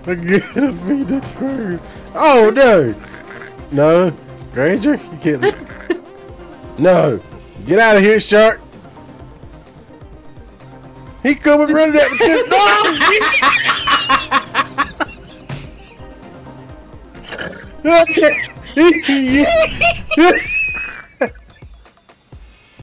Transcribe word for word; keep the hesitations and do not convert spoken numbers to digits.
I gotta feed the crew. Oh no! No, Granger, you can't. No, get out of here, shark. He coming running at me. No!